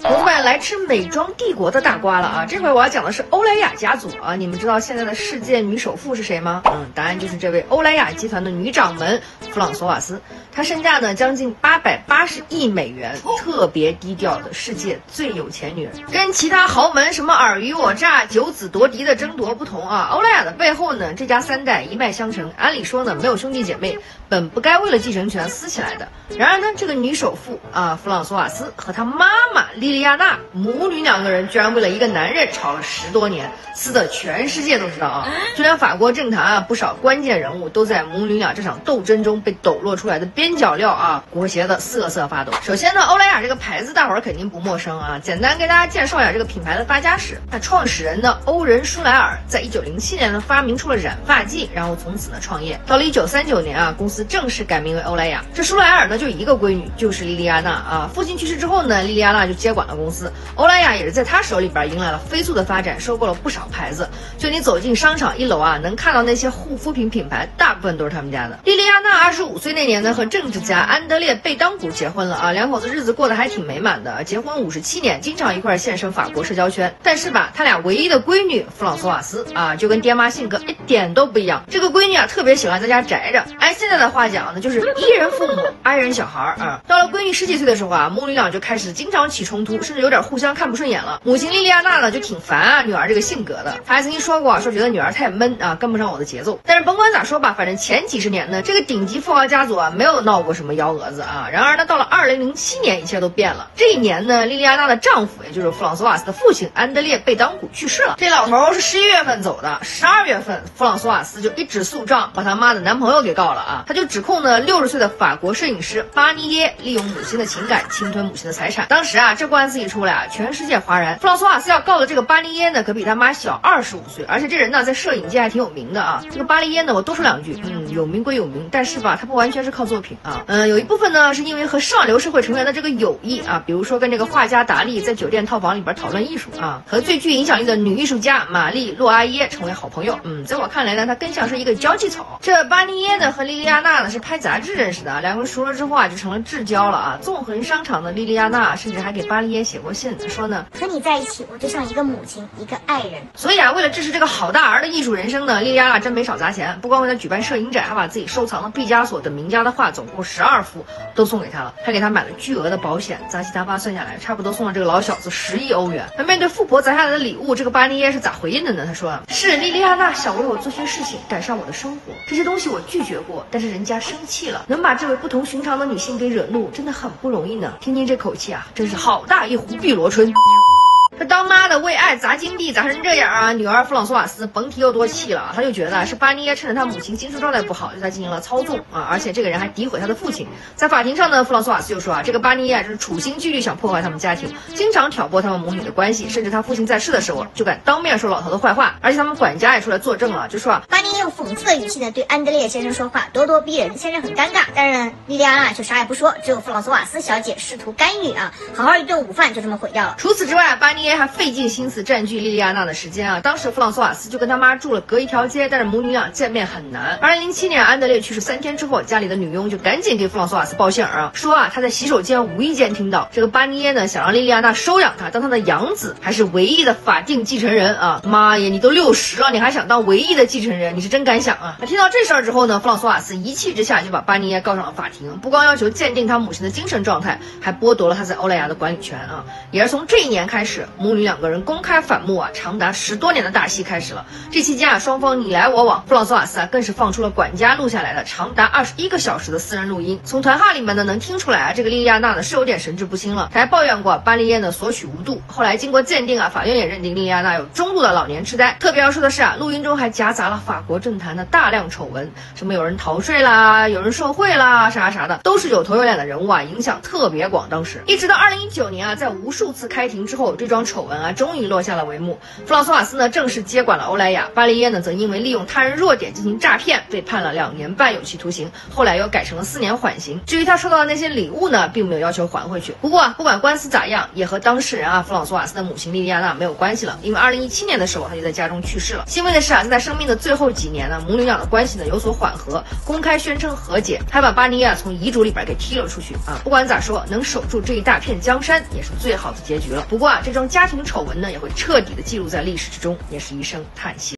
同志们，来吃美妆帝国的大瓜了啊！这回我要讲的是欧莱雅家族啊！你们知道现在的世界女首富是谁吗？答案就是这位欧莱雅集团的女掌门弗朗索瓦斯。她身价呢将近880亿美元，特别低调的世界最有钱女人。跟其他豪门什么尔虞我诈、九子夺嫡的争夺不同啊，欧莱雅的背后呢，这家三代一脉相承，按理说呢没有兄弟姐妹，本不该为了继承权撕起来的。然而呢，这个女首富啊，弗朗索瓦斯和她妈妈莉莉亚娜母女两个人居然为了一个男人吵了10多年，撕的全世界都知道啊！就连法国政坛啊，不少关键人物都在母女俩这场斗争中被抖落出来的边角料啊，裹挟的瑟瑟发抖。首先呢，欧莱雅这个牌子大伙儿肯定不陌生啊，简单给大家介绍一下这个品牌的发家史。那创始人呢，欧仁舒莱尔在1907年呢发明出了染发剂，然后从此呢创业。到了1939年啊，公司正式改名为欧莱雅。这舒莱尔呢就一个闺女，就是莉莉亚娜啊。父亲去世之后呢，莉莉亚娜就接管了公司，欧莱雅也是在她手里边迎来了飞速的发展，收购了不少牌子。就你走进商场1楼啊，能看到那些护肤品品牌，大部分都是他们家的。莉莉亚娜25岁那年呢，和政治家安德烈·贝当古结婚了啊，两口子日子过得还挺美满的，结婚57年，经常一块现身法国社交圈。但是吧，他俩唯一的闺女弗朗索瓦斯啊，就跟爹妈性格一点都不一样。这个闺女啊，特别喜欢在家宅着，按现在的话讲呢，就是一人父母，哀人小孩啊。到了闺女10几岁的时候啊，母女俩就开始经常起冲突，甚至有点互相看不顺眼了。母亲莉莉亚娜呢，就挺烦啊女儿这个性格的，她还曾经说过，说觉得女儿太闷啊，跟不上我的节奏。但是甭管咋说吧，反正前几十年呢，这个顶级富豪家族啊，没有闹过什么幺蛾子啊。然而呢，到了2007年，一切都变了。这一年呢，莉莉亚娜的丈夫，也就是弗朗索瓦斯的父亲安德烈·贝当古去世了。这老头是11月份走的，12月份，弗朗索瓦斯就一纸诉状把他妈的男朋友给告了啊。他就指控呢60岁的法国摄影师巴尼耶利用母亲的情感侵吞母亲的财产。当时啊，这官司一出来啊，全世界哗然。弗朗索瓦斯要告的这个巴尼耶呢，可比他妈小25岁，而且这人呢在摄影界还挺有名的啊。这个巴尼耶呢，我多说两句，有名归有名，但是吧，他不完全是靠作品啊，有一部分呢是因为和上流社会成员的这个友谊啊，比如说跟这个画家达利在酒店套房里边讨论艺术啊，和最具影响力的女艺术家玛丽洛阿耶成为好朋友。在我看来呢，他更像是一个交际草。这巴尼耶呢和莉莉亚娜呢是拍杂志认识的，两个人熟了之后啊就成了至交了啊。纵横商场的莉莉亚娜甚至还给巴尼耶写过信，说呢， 和你在一起，我就像一个母亲，一个爱人。 所以啊，为了支持这个好大儿的艺术人生呢，莉莉亚娜真没少砸钱，不光为他举办摄影展，还把自己收藏的毕加索等名家的画总共12幅都送给他了，还给他买了巨额的保险，杂七杂八算下来，差不多送了这个老小子10亿欧元。那面对富婆砸下来的礼物，这个巴尼耶是咋回应的呢？他说，是莉莉亚娜想为我做些事情，改善我的生活，这些东西我拒绝过，但是人家生气了，能把这位不同寻常的女性给惹怒，真的很不容易呢。听听这口气啊，真是好大一壶碧螺春。这当妈的为爱砸金币砸成这样啊，女儿弗朗索瓦斯甭提有多气了，她就觉得是巴尼耶趁着她母亲精神状态不好，对她进行了操纵啊，而且这个人还诋毁她的父亲。在法庭上呢，弗朗索瓦斯就说啊，这个巴尼耶是处心积虑想破坏他们家庭，经常挑拨他们母女的关系，甚至他父亲在世的时候就敢当面说老头的坏话，而且他们管家也出来作证了，就说巴尼耶用讽刺的语气呢对安德烈先生说话，咄咄逼人，先生很尴尬。但是呢，莉莉亚娜却啥也不说，只有弗朗索瓦斯小姐试图干预啊，好好一顿午饭就这么毁掉了。 除此之外，巴尼耶还费尽心思占据莉莉亚娜的时间啊。当时弗朗索瓦斯就跟他妈住了隔一条街，但是母女俩见面很难。2007年安德烈去世3天之后，家里的女佣就赶紧给弗朗索瓦斯报信儿啊，说啊他在洗手间无意间听到这个巴尼耶呢想让莉莉亚娜收养他，当他的养子，还是唯一的法定继承人啊。妈呀，你都60了，你还想当唯一的继承人，你是真敢想啊！听到这事儿之后呢，弗朗索瓦斯一气之下就把巴尼耶告上了法庭，不光要求鉴定他母亲的精神状态，还剥夺了他在欧莱雅的管理权啊。也是从这一年开始，母女两个人公开反目啊，长达10多年的大戏开始了。这期间啊，双方你来我往，弗朗索瓦斯啊更是放出了管家录下来的长达21个小时的私人录音。从谈话里面呢能听出来啊，这个莉莉亚娜呢是有点神志不清了，他还抱怨过巴尼耶呢索取无度。后来经过鉴定啊，法院也认定莉莉亚娜有中度的老年痴呆。特别要说的是啊，录音中还夹杂了法国政坛的大量丑闻，什么有人逃税啦，有人受贿啦，啥啥的，都是有头有脸的人物啊，影响特别广。当时一直到2019年啊，在无数次开庭之后，这桩桩丑闻啊，终于落下了帷幕。弗朗索瓦斯呢正式接管了欧莱雅，巴利耶呢则因为利用他人弱点进行诈骗，被判了2年半有期徒刑，后来又改成了4年缓刑。至于他收到的那些礼物呢，并没有要求还回去。不过不管官司咋样，也和当事人弗朗索瓦斯的母亲莉莉安娜没有关系了，因为2017年的时候他就在家中去世了。欣慰的是在他生命的最后几年呢，母女俩的关系呢有所缓和，公开宣称和解，还把巴尼亚从遗嘱里边给踢了出去不管咋说，能守住这一大片江山也是最好的结局了。不过这桩家庭丑闻呢，也会彻底的记录在历史之中，也是一声叹息。